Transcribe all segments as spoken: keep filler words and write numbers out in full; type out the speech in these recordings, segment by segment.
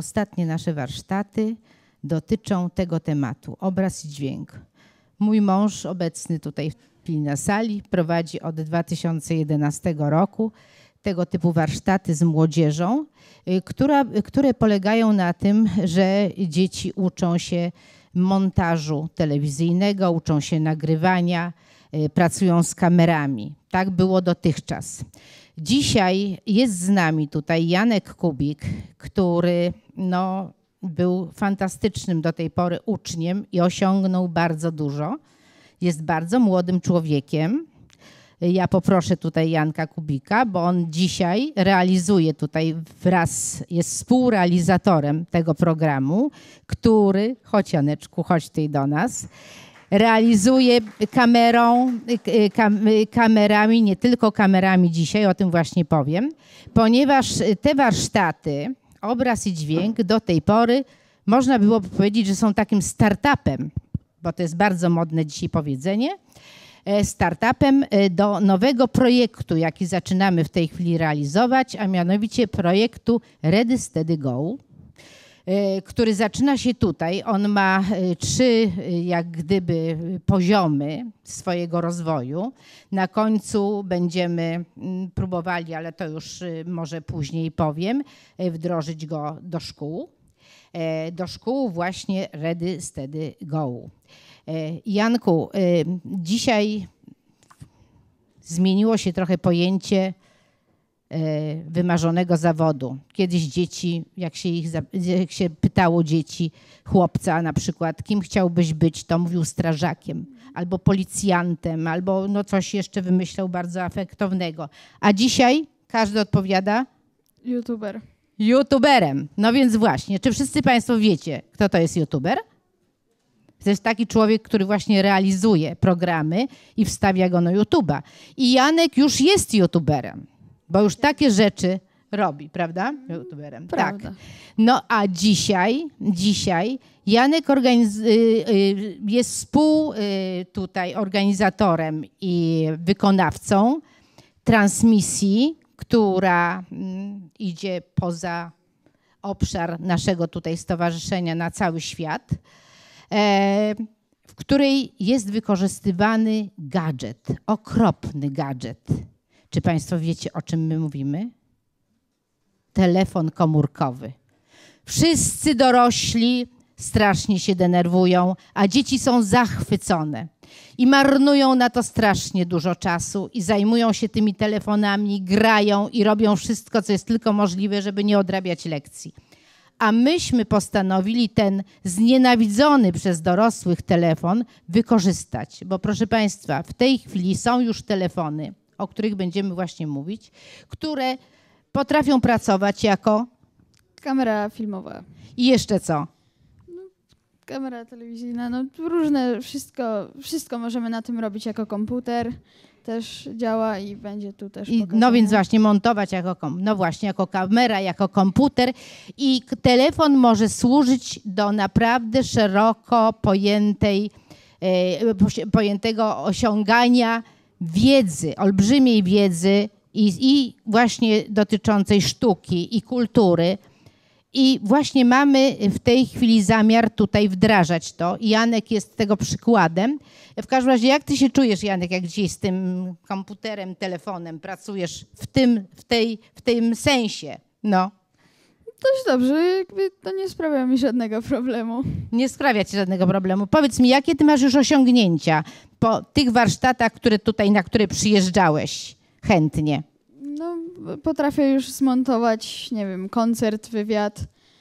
ostatnie nasze warsztaty dotyczą tego tematu, obraz i dźwięk. Mój mąż, obecny tutaj na sali, prowadzi od dwa tysiące jedenastego roku tego typu warsztaty z młodzieżą, która, które polegają na tym, że dzieci uczą się montażu telewizyjnego, uczą się nagrywania, pracują z kamerami. Tak było dotychczas. Dzisiaj jest z nami tutaj Janek Kubik, który no, był fantastycznym do tej pory uczniem i osiągnął bardzo dużo. Jest bardzo młodym człowiekiem. Ja poproszę tutaj Janka Kubika, bo on dzisiaj realizuje tutaj wraz, jest współrealizatorem tego programu, który, chodź Janeczku, chodź tutaj do nas, realizuje kamerą, kam, kamerami, nie tylko kamerami dzisiaj, o tym właśnie powiem, ponieważ te warsztaty, obraz i dźwięk do tej pory można było powiedzieć, że są takim startupem, bo to jest bardzo modne dzisiaj powiedzenie, startupem do nowego projektu, jaki zaczynamy w tej chwili realizować, a mianowicie projektu Ready, Steady, Go, który zaczyna się tutaj. On ma trzy jak gdyby poziomy swojego rozwoju. Na końcu będziemy próbowali, ale to już może później powiem, wdrożyć go do szkół. Do szkół właśnie Ready, Steady, Go. Janku, dzisiaj zmieniło się trochę pojęcie wymarzonego zawodu. Kiedyś dzieci, jak się, ich, jak się pytało dzieci, chłopca na przykład, kim chciałbyś być, to mówił strażakiem, albo policjantem, albo no coś jeszcze wymyślał bardzo afektownego. A dzisiaj każdy odpowiada? YouTuber. YouTuberem. No więc właśnie, czy wszyscy Państwo wiecie, kto to jest YouTuber? To jest taki człowiek, który właśnie realizuje programy i wstawia go na YouTube'a. I Janek już jest YouTuberem, bo już takie rzeczy robi, prawda? YouTuberem. Prawda. Tak. No a dzisiaj, dzisiaj Janek organiz- jest współ tutaj organizatorem i wykonawcą transmisji, która idzie poza obszar naszego tutaj stowarzyszenia na cały świat, w której jest wykorzystywany gadżet, okropny gadżet. Czy Państwo wiecie, o czym my mówimy? Telefon komórkowy. Wszyscy dorośli strasznie się denerwują, a dzieci są zachwycone i marnują na to strasznie dużo czasu i zajmują się tymi telefonami, grają i robią wszystko, co jest tylko możliwe, żeby nie odrabiać lekcji. A myśmy postanowili ten znienawidzony przez dorosłych telefon wykorzystać. Bo proszę Państwa, w tej chwili są już telefony, o których będziemy właśnie mówić, które potrafią pracować jako... Kamera filmowa. I jeszcze co? No, kamera telewizyjna, no różne, wszystko, wszystko możemy na tym robić jako komputer. Też działa i będzie tu też I, no więc właśnie montować jako, no właśnie, jako kamera, jako komputer i telefon może służyć do naprawdę szeroko pojętej, e, pojętego osiągania wiedzy, olbrzymiej wiedzy i, i właśnie dotyczącej sztuki i kultury. I właśnie mamy w tej chwili zamiar tutaj wdrażać to. I Janek jest tego przykładem. W każdym razie, jak ty się czujesz, Janek, jak dzisiaj z tym komputerem, telefonem pracujesz w tym, w tej, w tym sensie? No. Dość dobrze, jakby to nie sprawia mi żadnego problemu. Nie sprawia ci żadnego problemu. Powiedz mi, jakie ty masz już osiągnięcia po tych warsztatach, które tutaj, na które przyjeżdżałeś chętnie? No, potrafię już zmontować, nie wiem, koncert, wywiad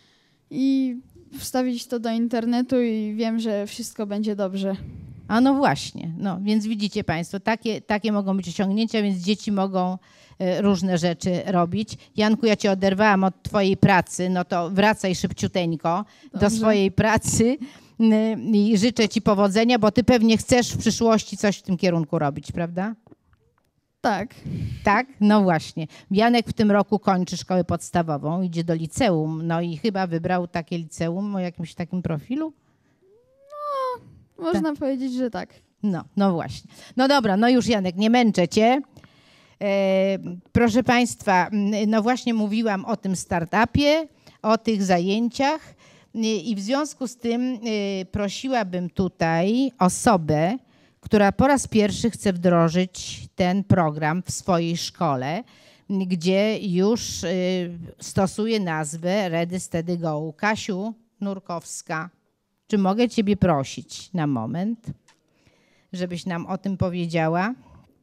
i wstawić to do internetu i wiem, że wszystko będzie dobrze. A no właśnie, no więc widzicie Państwo, takie, takie mogą być osiągnięcia, więc dzieci mogą e, różne rzeczy robić. Janku, ja cię oderwałam od twojej pracy, no to wracaj szybciuteńko Dobrze. do swojej pracy y, i życzę ci powodzenia, bo ty pewnie chcesz w przyszłości coś w tym kierunku robić, prawda? Tak. Tak? No właśnie. Janek w tym roku kończy szkołę podstawową, idzie do liceum, no i chyba wybrał takie liceum o jakimś takim profilu? No, można tak. powiedzieć, że tak. No, no właśnie. No dobra, no już Janek, nie męczę cię. E, proszę Państwa, no właśnie mówiłam o tym startupie, o tych zajęciach i w związku z tym prosiłabym tutaj osobę, która po raz pierwszy chce wdrożyć ten program w swojej szkole, gdzie już stosuje nazwę Ready, Steady, Go. Kasiu Nurkowska, czy mogę Ciebie prosić na moment, żebyś nam o tym powiedziała?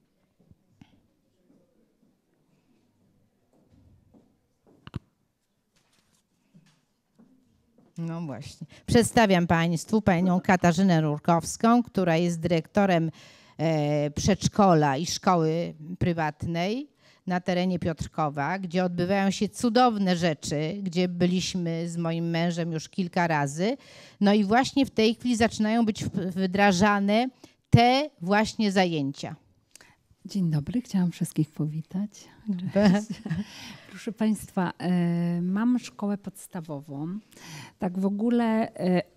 No właśnie. Przedstawiam Państwu panią Katarzynę Nurkowską, która jest dyrektorem e, przedszkola i szkoły prywatnej na terenie Piotrkowa, gdzie odbywają się cudowne rzeczy, gdzie byliśmy z moim mężem już kilka razy. No i właśnie w tej chwili zaczynają być wdrażane te właśnie zajęcia. Dzień dobry, chciałam wszystkich powitać. Proszę Państwa, mam szkołę podstawową. Tak w ogóle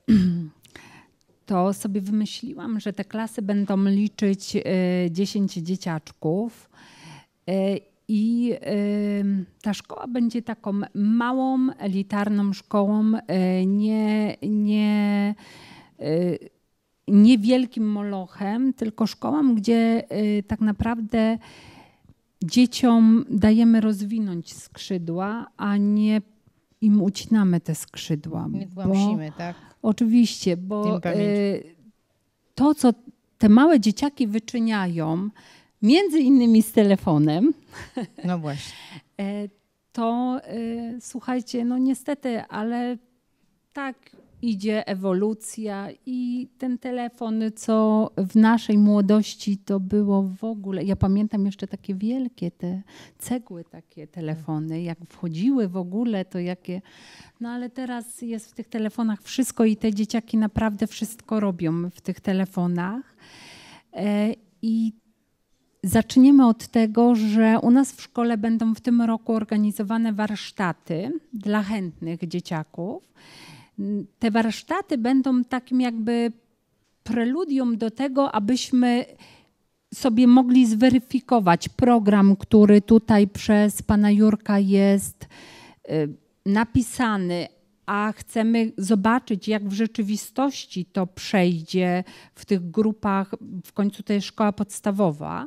to sobie wymyśliłam, że te klasy będą liczyć dziesięć dzieciaczków i ta szkoła będzie taką małą, elitarną szkołą, nie, nie, niewielkim molochem, tylko szkołą, gdzie tak naprawdę dzieciom dajemy rozwinąć skrzydła, a nie im ucinamy te skrzydła. Nie tłamsimy, tak? Oczywiście, bo to, co te małe dzieciaki wyczyniają, między innymi z telefonem, no właśnie, to słuchajcie, no niestety, ale tak idzie ewolucja i ten telefon, co w naszej młodości to było w ogóle, ja pamiętam jeszcze takie wielkie te cegły, takie telefony, jak wchodziły w ogóle, to jakie, no ale teraz jest w tych telefonach wszystko i te dzieciaki naprawdę wszystko robią w tych telefonach. I zaczniemy od tego, że u nas w szkole będą w tym roku organizowane warsztaty dla chętnych dzieciaków. Te warsztaty będą takim jakby preludium do tego, abyśmy sobie mogli zweryfikować program, który tutaj przez pana Jurka jest napisany, a chcemy zobaczyć, jak w rzeczywistości to przejdzie w tych grupach, w końcu to jest szkoła podstawowa.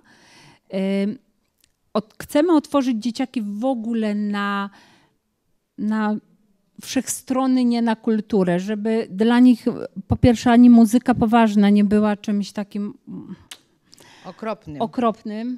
Chcemy otworzyć dzieciaki w ogóle na, na wszechstrony, nie na kulturę, żeby dla nich po pierwsze ani muzyka poważna nie była czymś takim okropnym. okropnym.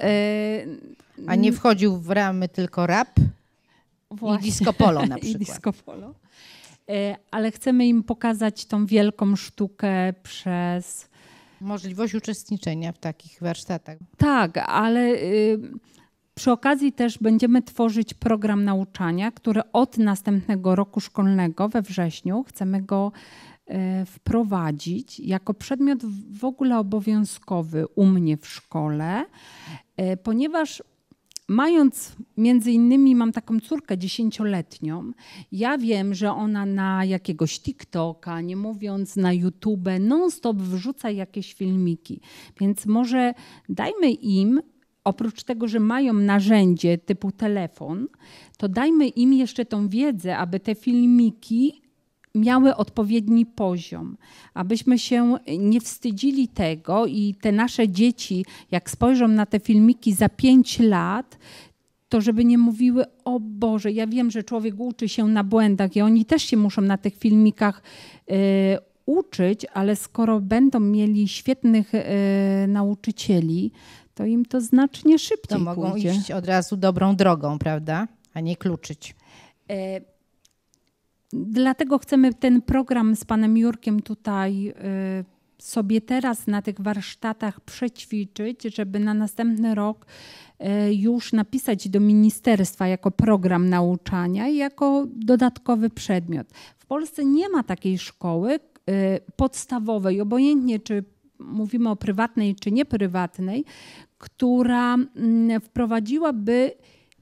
A nie wchodził w ramy tylko rap Właśnie. I disco polo na przykład. I disco polo. Ale chcemy im pokazać tą wielką sztukę przez możliwość uczestniczenia w takich warsztatach. Tak, ale przy okazji też będziemy tworzyć program nauczania, który od następnego roku szkolnego we wrześniu chcemy go wprowadzić jako przedmiot w ogóle obowiązkowy u mnie w szkole, ponieważ mając między innymi, mam taką córkę dziesięcioletnią, ja wiem, że ona na jakiegoś TikToka, nie mówiąc na YouTube, non-stop wrzuca jakieś filmiki. Więc może dajmy im, oprócz tego, że mają narzędzie typu telefon, to dajmy im jeszcze tą wiedzę, aby te filmiki miały odpowiedni poziom, abyśmy się nie wstydzili tego i te nasze dzieci, jak spojrzą na te filmiki za pięć lat, to żeby nie mówiły, o Boże, ja wiem, że człowiek uczy się na błędach i oni też się muszą na tych filmikach y, uczyć, ale skoro będą mieli świetnych y, nauczycieli, to im to znacznie szybciej to mogą pójdzie. iść od razu dobrą drogą, prawda? A nie kluczyć. Y, Dlatego chcemy ten program z panem Jurkiem tutaj sobie teraz na tych warsztatach przećwiczyć, żeby na następny rok już napisać do ministerstwa jako program nauczania i jako dodatkowy przedmiot. W Polsce nie ma takiej szkoły podstawowej, obojętnie czy mówimy o prywatnej czy nieprywatnej, która wprowadziłaby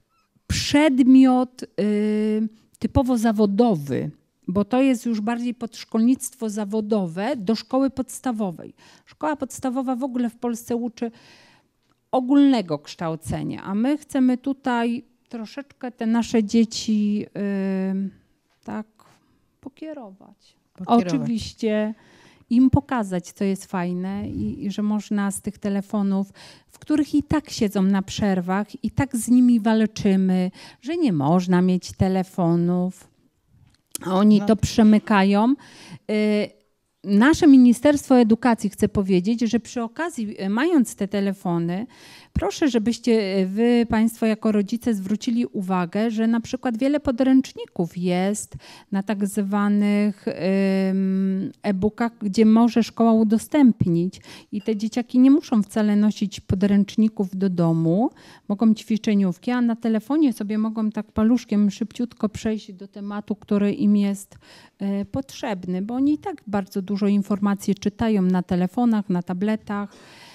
przedmiot typowo zawodowy, bo to jest już bardziej podszkolnictwo zawodowe do szkoły podstawowej. Szkoła podstawowa w ogóle w Polsce uczy ogólnego kształcenia, a my chcemy tutaj troszeczkę te nasze dzieci tak pokierować. Pokierować. Oczywiście im pokazać, co jest fajne i, i że można z tych telefonów, w których i tak siedzą na przerwach, i tak z nimi walczymy, że nie można mieć telefonów. A oni No. to przemykają. Y, Nasze Ministerstwo Edukacji chce powiedzieć, że przy okazji, mając te telefony, proszę, żebyście wy, państwo jako rodzice zwrócili uwagę, że na przykład wiele podręczników jest na tak zwanych e-bookach, gdzie może szkoła udostępnić i te dzieciaki nie muszą wcale nosić podręczników do domu, mogą ćwiczeniówki, a na telefonie sobie mogą tak paluszkiem szybciutko przejść do tematu, który im jest potrzebny, bo oni i tak bardzo dużo informacji czytają na telefonach, na tabletach.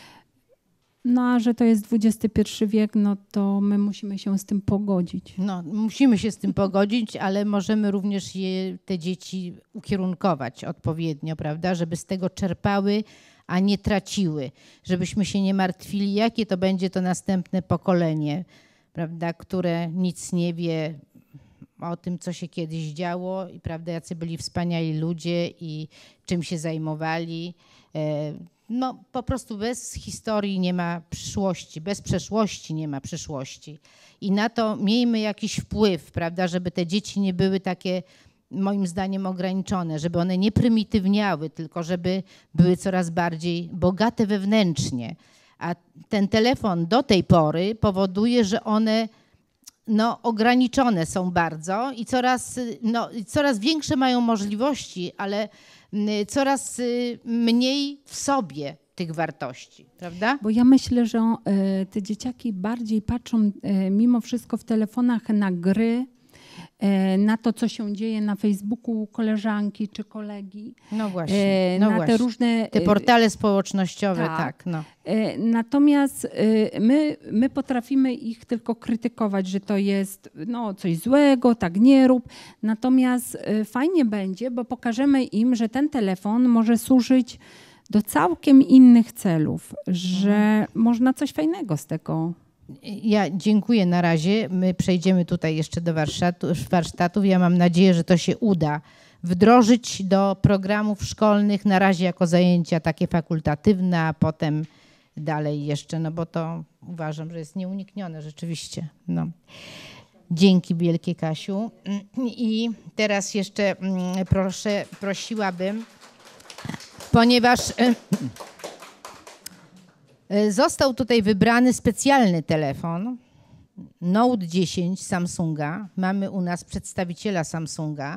No a że to jest dwudziesty pierwszy wiek, no to my musimy się z tym pogodzić. No, musimy się z tym pogodzić, ale możemy również je, te dzieci ukierunkować odpowiednio, prawda, żeby z tego czerpały, a nie traciły. Żebyśmy się nie martwili, jakie to będzie to następne pokolenie, prawda, które nic nie wie o tym, co się kiedyś działo i prawda, jacy byli wspaniali ludzie i czym się zajmowali. No po prostu bez historii nie ma przyszłości, bez przeszłości nie ma przyszłości. I na to miejmy jakiś wpływ, prawda, żeby te dzieci nie były takie, moim zdaniem, ograniczone, żeby one nie prymitywniały, tylko żeby były coraz bardziej bogate wewnętrznie. A ten telefon do tej pory powoduje, że one no, ograniczone są bardzo i coraz, no, coraz większe mają możliwości, ale coraz mniej w sobie tych wartości, prawda? Bo ja myślę, że e, te dzieciaki bardziej patrzą e, mimo wszystko w telefonach na gry, e, na to, co się dzieje na Facebooku u koleżanki czy kolegi. No właśnie, no na właśnie. te różne... Te portale społecznościowe, tak. tak. no. E, natomiast e, my, my potrafimy ich tylko krytykować, że to jest no, coś złego, tak nie rób. Natomiast e, fajnie będzie, bo pokażemy im, że ten telefon może służyć do całkiem innych celów, że mhm. można coś fajnego z tego. Ja dziękuję na razie. My przejdziemy tutaj jeszcze do warsztatów. warsztatów. Ja mam nadzieję, że to się uda wdrożyć do programów szkolnych, na razie jako zajęcia takie fakultatywne, a potem dalej jeszcze, no bo to uważam, że jest nieuniknione rzeczywiście. No. Dzięki wielkie, Kasiu. I teraz jeszcze proszę, prosiłabym, ponieważ został tutaj wybrany specjalny telefon Note dziesięć Samsunga. Mamy u nas przedstawiciela Samsunga,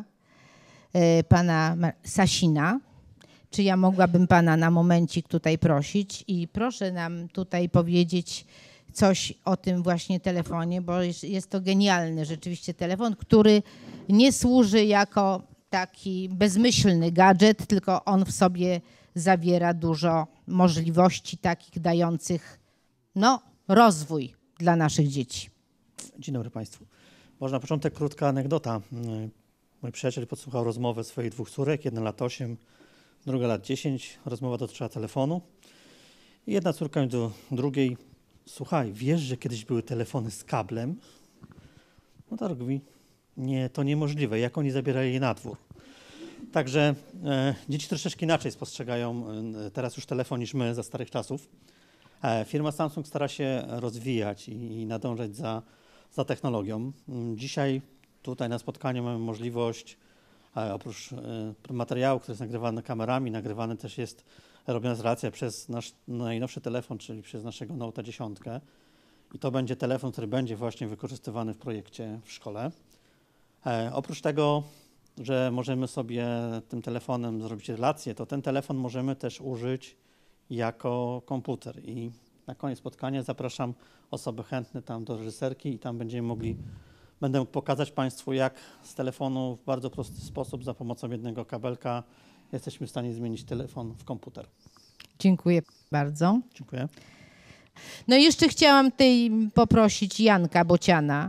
pana Sasina. Czy ja mogłabym pana na momencik tutaj prosić i proszę nam tutaj powiedzieć coś o tym właśnie telefonie, bo jest to genialny rzeczywiście telefon, który nie służy jako taki bezmyślny gadżet, tylko on w sobie zawiera dużo możliwości takich dających no, rozwój dla naszych dzieci. Dzień dobry Państwu. Może na początek krótka anegdota. Mój przyjaciel podsłuchał rozmowę swoich dwóch córek, jedna lat osiem, druga lat dziesięć. Rozmowa dotyczyła telefonu. I jedna córka mówi do drugiej: słuchaj, wiesz, że kiedyś były telefony z kablem? No tak mówi, nie, to niemożliwe. Jak oni zabierali je na dwór? Także e, dzieci troszeczkę inaczej spostrzegają e, teraz już telefon niż my za starych czasów. E, firma Samsung stara się rozwijać i, i nadążać za, za technologią. Dzisiaj tutaj na spotkaniu mamy możliwość, e, oprócz e, materiału, który jest nagrywany kamerami, nagrywany też jest, robiona relacja przez nasz najnowszy telefon, czyli przez naszego Note dziesięć. I to będzie telefon, który będzie właśnie wykorzystywany w projekcie w szkole. E, oprócz tego, że możemy sobie tym telefonem zrobić relację, to ten telefon możemy też użyć jako komputer. I na koniec spotkania zapraszam osoby chętne tam do reżyserki i tam będziemy mogli, będę mógł pokazać Państwu, jak z telefonu w bardzo prosty sposób za pomocą jednego kabelka jesteśmy w stanie zmienić telefon w komputer. Dziękuję bardzo. Dziękuję. No i jeszcze chciałam tutaj poprosić Janka Bociana,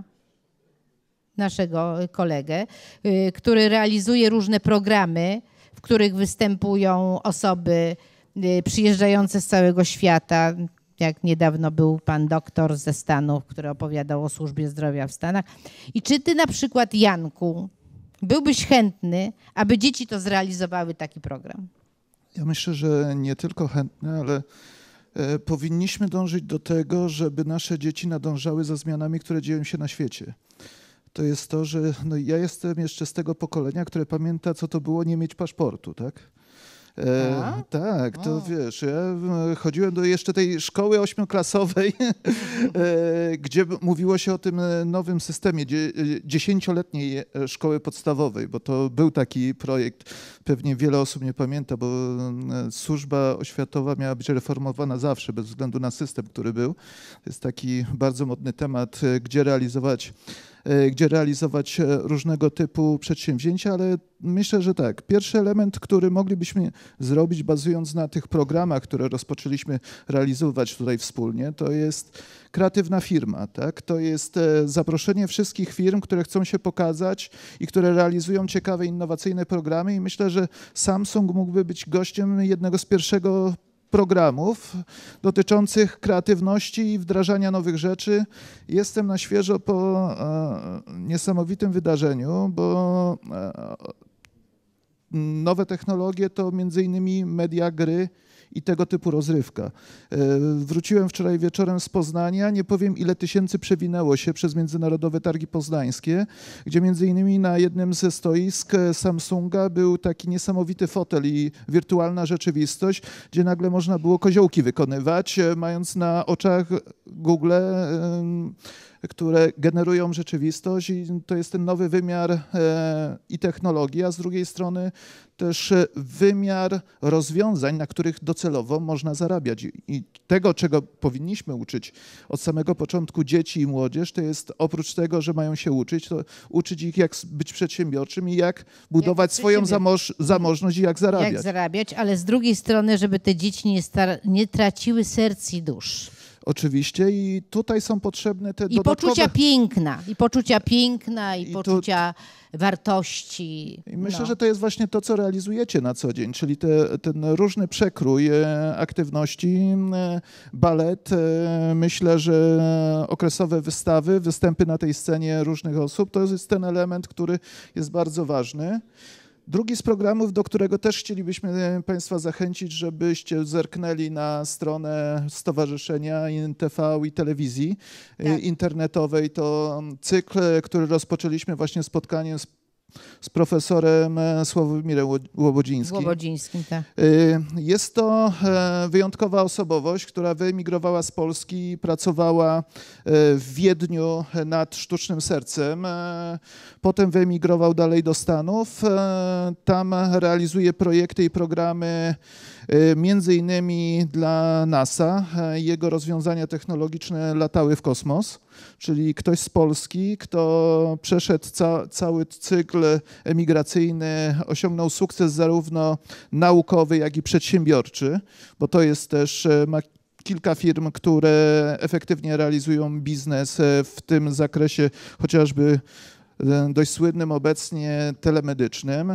naszego kolegę, który realizuje różne programy, w których występują osoby przyjeżdżające z całego świata. Jak niedawno był pan doktor ze Stanów, który opowiadał o służbie zdrowia w Stanach. I czy ty na przykład, Janku, byłbyś chętny, aby dzieci to zrealizowały taki program? Ja myślę, że nie tylko chętny, ale e, powinniśmy dążyć do tego, żeby nasze dzieci nadążały za zmianami, które dzieją się na świecie. To jest to, że no, ja jestem jeszcze z tego pokolenia, które pamięta, co to było nie mieć paszportu, tak? E, tak, to o. wiesz, ja chodziłem do jeszcze tej szkoły ośmioklasowej, e, gdzie mówiło się o tym nowym systemie dzie, dziesięcioletniej szkoły podstawowej, bo to był taki projekt, pewnie wiele osób nie pamięta, bo służba oświatowa miała być reformowana zawsze, bez względu na system, który był. To jest taki bardzo modny temat, gdzie realizować gdzie realizować różnego typu przedsięwzięcia, ale myślę, że tak. Pierwszy element, który moglibyśmy zrobić, bazując na tych programach, które rozpoczęliśmy realizować tutaj wspólnie, to jest kreatywna firma. Tak? To jest zaproszenie wszystkich firm, które chcą się pokazać i które realizują ciekawe, innowacyjne programy i myślę, że Samsung mógłby być gościem jednego z pierwszego programów dotyczących kreatywności i wdrażania nowych rzeczy. Jestem na świeżo po e, niesamowitym wydarzeniu, bo e, nowe technologie to między innymi media, gry i tego typu rozrywka. E, wróciłem wczoraj wieczorem z Poznania, nie powiem ile tysięcy przewinęło się przez Międzynarodowe Targi Poznańskie, gdzie między innymi na jednym ze stoisk Samsunga był taki niesamowity fotel i wirtualna rzeczywistość, gdzie nagle można było koziołki wykonywać, mając na oczach Google, e, które generują rzeczywistość i to jest ten nowy wymiar e, i technologii, a z drugiej strony też wymiar rozwiązań, na których docelowo można zarabiać. I tego, czego powinniśmy uczyć od samego początku dzieci i młodzież, to jest oprócz tego, że mają się uczyć, to uczyć ich, jak być przedsiębiorczym i jak budować jak swoją zamoż zamożność i jak zarabiać. Jak zarabiać, ale z drugiej strony, żeby te dzieci nie, nie traciły serc i dusz. Oczywiście i tutaj są potrzebne te I dodatkowe... poczucia piękna, i poczucia piękna, i, I poczucia to... wartości. I myślę, no. że to jest właśnie to, co realizujecie na co dzień, czyli te, ten różny przekrój aktywności, balet, myślę, że okresowe wystawy, występy na tej scenie różnych osób, to jest ten element, który jest bardzo ważny. Drugi z programów, do którego też chcielibyśmy Państwa zachęcić, żebyście zerknęli na stronę Stowarzyszenia I N T V i telewizji tak. internetowej, to cykl, który rozpoczęliśmy właśnie spotkaniem z z profesorem Sławomirem Łobodzińskim. Łobodzińskim, tak. Jest to wyjątkowa osobowość, która wyemigrowała z Polski i pracowała w Wiedniu nad sztucznym sercem. Potem wyemigrował dalej do Stanów. Tam realizuje projekty i programy między innymi dla NASA. Jego rozwiązania technologiczne latały w kosmos, czyli ktoś z Polski, kto przeszedł ca cały cykl emigracyjny, osiągnął sukces zarówno naukowy, jak i przedsiębiorczy, bo to jest też, ma kilka firm, które efektywnie realizują biznes w tym zakresie, chociażby dość słynnym obecnie telemedycznym.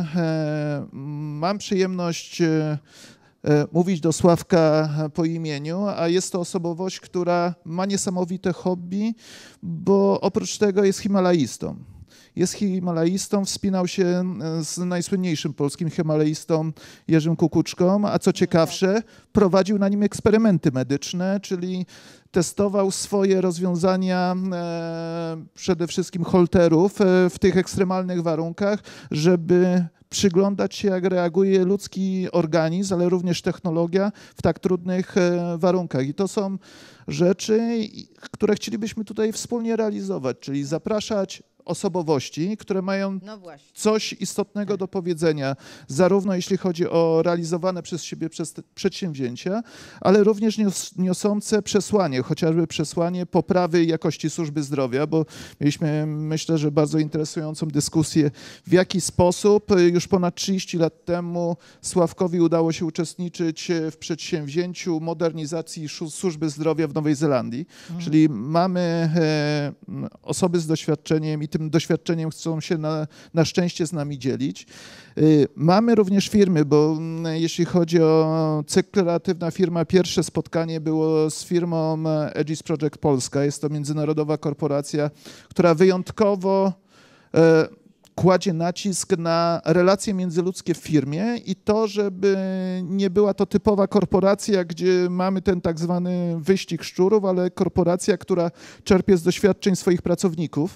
Mam przyjemność mówić do Sławka po imieniu, a jest to osobowość, która ma niesamowite hobby, bo oprócz tego jest himalaistą. Jest himalaistą, wspinał się z najsłynniejszym polskim himalaistą Jerzym Kukuczką, a co ciekawsze, prowadził na nim eksperymenty medyczne, czyli testował swoje rozwiązania e, przede wszystkim holterów e, w tych ekstremalnych warunkach, żeby przyglądać się, jak reaguje ludzki organizm, ale również technologia w tak trudnych e, warunkach. I to są rzeczy, które chcielibyśmy tutaj wspólnie realizować, czyli zapraszać osobowości, które mają no coś istotnego do powiedzenia, zarówno jeśli chodzi o realizowane przez siebie przedsięwzięcia, ale również nios niosące przesłanie, chociażby przesłanie poprawy jakości służby zdrowia, bo mieliśmy, myślę, że bardzo interesującą dyskusję, w jaki sposób już ponad trzydzieści lat temu Sławkowi udało się uczestniczyć w przedsięwzięciu modernizacji służby zdrowia w Nowej Zelandii, mhm. czyli mamy e, osoby z doświadczeniem i tym doświadczeniem chcą się na, na szczęście z nami dzielić. Mamy również firmy, bo jeśli chodzi o cykl Kreatywna Firma, pierwsze spotkanie było z firmą Aegis Project Polska. Jest to międzynarodowa korporacja, która wyjątkowo kładzie nacisk na relacje międzyludzkie w firmie i to, żeby nie była to typowa korporacja, gdzie mamy ten tak zwany wyścig szczurów, ale korporacja, która czerpie z doświadczeń swoich pracowników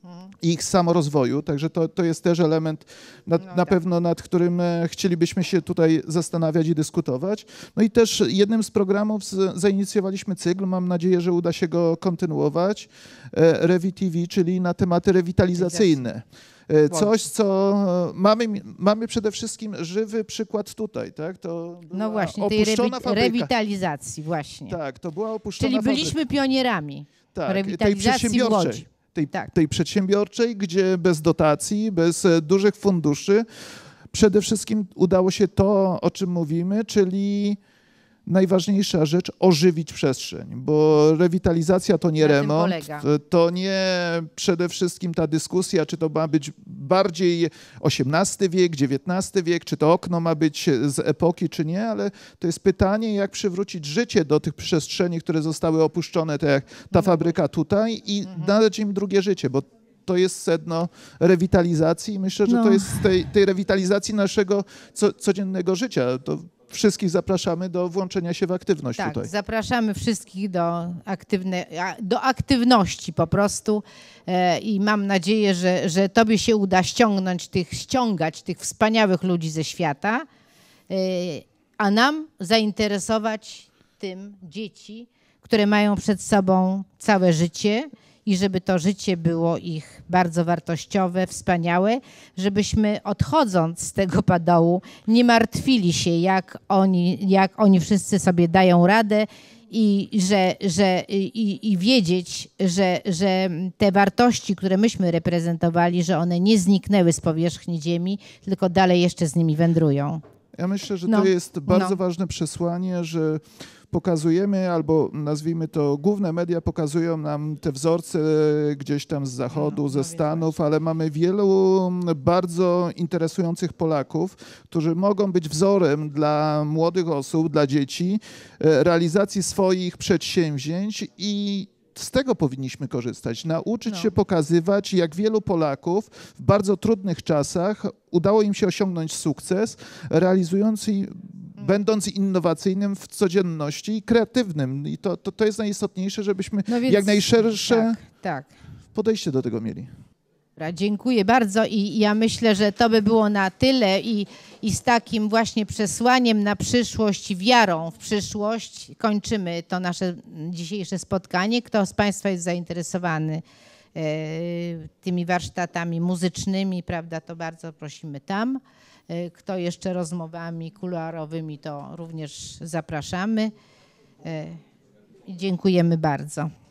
i ich samorozwoju, także to, to jest też element na, No na tak. pewno, nad którym e, chcielibyśmy się tutaj zastanawiać i dyskutować. No i też jednym z programów z, zainicjowaliśmy cykl, mam nadzieję, że uda się go kontynuować, e, Revi T V, czyli na tematy rewitalizacyjne. E, Coś, co e, mamy, mamy przede wszystkim żywy przykład tutaj, tak? To była No właśnie, tej opuszczona rewi- fabryka. rewitalizacji właśnie. Tak, to była opuszczona Czyli fabryka. byliśmy pionierami Tak, tej rewitalizacji przedsiębiorczej. Łodzi. Tej, Tak. tej przedsiębiorczej, gdzie bez dotacji, bez e, dużych funduszy przede wszystkim udało się to, o czym mówimy, czyli najważniejsza rzecz, ożywić przestrzeń, bo rewitalizacja to nie Na tym remont, polega. to- to nie przede wszystkim ta dyskusja, czy to ma być bardziej osiemnasty wiek, dziewiętnasty wiek, czy to okno ma być z epoki, czy nie, ale to jest pytanie, jak przywrócić życie do tych przestrzeni, które zostały opuszczone, tak jak ta fabryka tutaj i nadać im drugie życie, bo to jest sedno rewitalizacji i myślę, że No. to jest z tej, tej rewitalizacji naszego co, codziennego życia. To wszystkich zapraszamy do włączenia się w aktywność Tak, tutaj. zapraszamy wszystkich do, aktywne, a- do aktywności po prostu e, i mam nadzieję, że, że tobie się uda ściągnąć tych, ściągać tych wspaniałych ludzi ze świata, e, a nam zainteresować tym dzieci, które mają przed sobą całe życie i żeby to życie było ich bardzo wartościowe, wspaniałe, żebyśmy odchodząc z tego padołu nie martwili się, jak oni, jak oni wszyscy sobie dają radę i, że, że, i, i wiedzieć, że, że te wartości, które myśmy reprezentowali, że one nie zniknęły z powierzchni ziemi, tylko dalej jeszcze z nimi wędrują. Ja myślę, że No, to jest bardzo no. ważne przesłanie, że pokazujemy, albo nazwijmy to, główne media pokazują nam te wzorce gdzieś tam z zachodu, No, ze no Stanów, ale mamy wielu bardzo interesujących Polaków, którzy mogą być wzorem dla młodych osób, dla dzieci, e, realizacji swoich przedsięwzięć i z tego powinniśmy korzystać, nauczyć No. się pokazywać, jak wielu Polaków w bardzo trudnych czasach udało im się osiągnąć sukces, realizując i będąc innowacyjnym w codzienności i kreatywnym. I to, to, to jest najistotniejsze, żebyśmy No więc- jak najszersze Tak, tak. podejście do tego mieli. Dobra, dziękuję bardzo i ja myślę, że to by było na tyle i, i z takim właśnie przesłaniem na przyszłość i wiarą w przyszłość kończymy to nasze dzisiejsze spotkanie. Kto z Państwa jest zainteresowany e, tymi warsztatami muzycznymi, prawda, to bardzo prosimy tam. E, kto jeszcze rozmowami kuluarowymi, to również zapraszamy. E, i dziękujemy bardzo.